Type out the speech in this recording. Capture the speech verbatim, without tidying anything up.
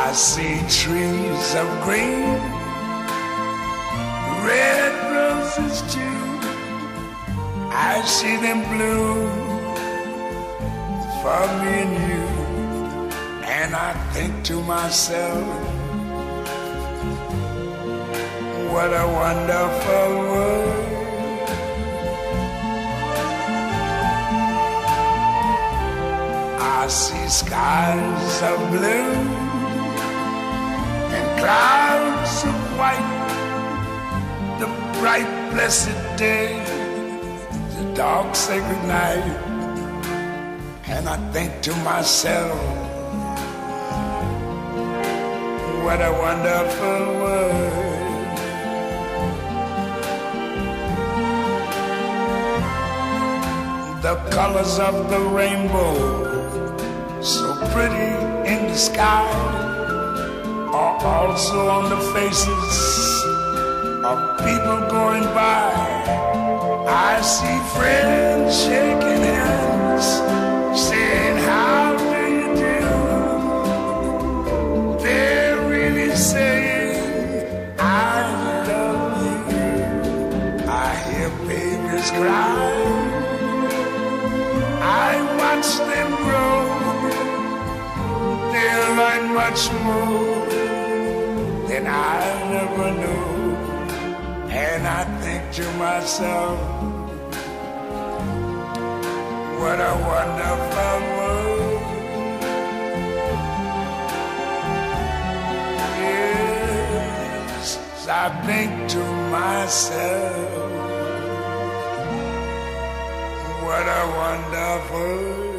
I see trees of green, red roses too. I see them bloom for me and you. And I think to myself, what a wonderful world. I see skies of blue and clouds of white, the bright blessed day, the dark sacred night. And I think to myself, what a wonderful world. The colors of the rainbow, so pretty in the sky, are also on the faces of people going by. I see friends shaking hands, saying, how do you do? They're really saying, I love you. I hear babies cry, I watch them grow. They'll learn much more than I never knew. And I think to myself, what a wonderful world. Yes, I think to myself, what a wonderful world.